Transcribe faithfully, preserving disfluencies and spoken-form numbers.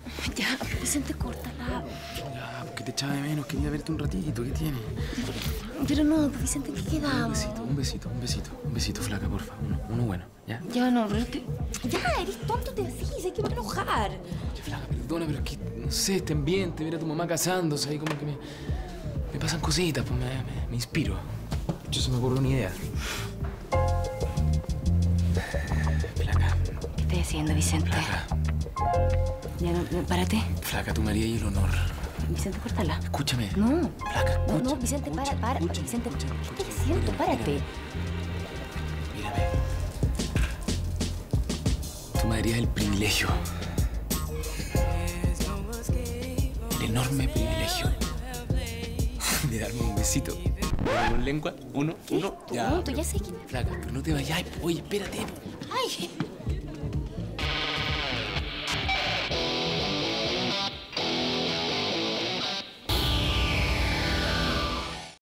Ya, Vicente, córtala. Ya, porque te echaba de menos, quería verte un ratito, ¿qué tiene? Pero no, Vicente, ¿qué quedamos? Un besito, un besito, un besito, un besito, flaca, porfa. Uno, uno bueno, ¿ya? Ya, no, pero es que... Ya, eres tonto, te decís, hay que enojar. Oye, flaca, perdona, pero es que, no sé, este ambiente, ver a tu mamá casándose, ahí como que me... Me pasan cositas, pues me, me, me inspiro. De hecho, se me ocurrió una idea. Flaca. ¿Qué estás haciendo, Vicente? Flaca. Ya, no, no, párate. Flaca, tu María y el honor. Vicente, córtala. Escúchame. No. Flaca, escucha. No, no, Vicente, para, escucha, para. escucha, Vicente, escucha, ¿qué escucha. estás haciendo? Párate. Mírame. Tú me darías el privilegio. El enorme privilegio de darme un besito. Con lengua. Uno, ¿Qué? uno. Tonto, ya sé que... Flaca, pero no te vayas. Oye, espérate. Ay.